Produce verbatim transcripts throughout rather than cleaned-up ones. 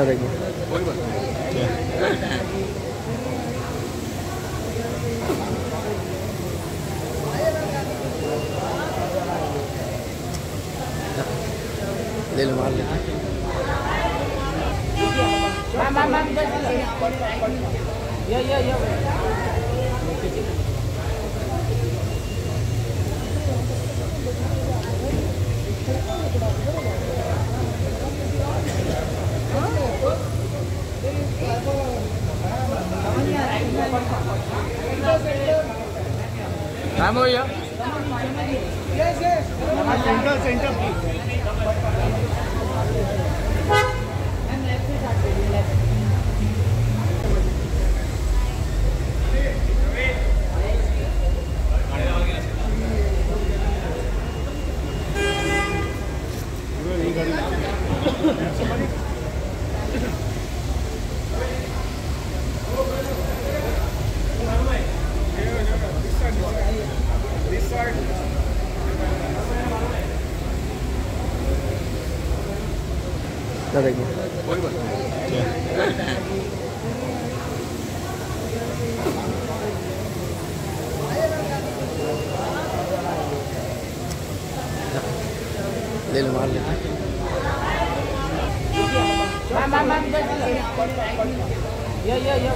करेंगे। कोई बात ले लो, मार ले। Iya iya iya. Kamu ya? Yes yes. Center center please. करेंगे। कोई बात ले लो, मार ले। Mama, mama, iya iya iya.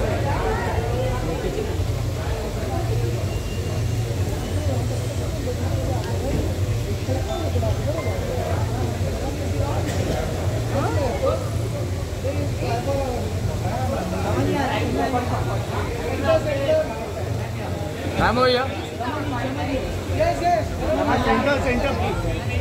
Kamu ya? Yes yes. Center center please.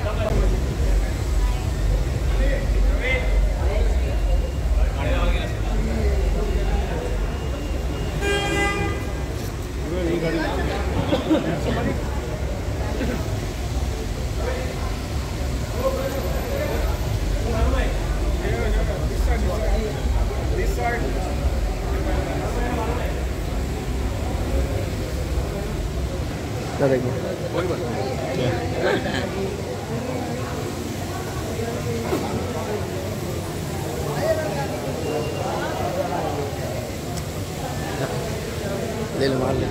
करेंगे। कोई बात ले लो, मार ले।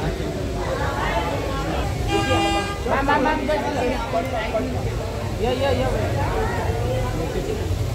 Mama, mama, iya iya iya.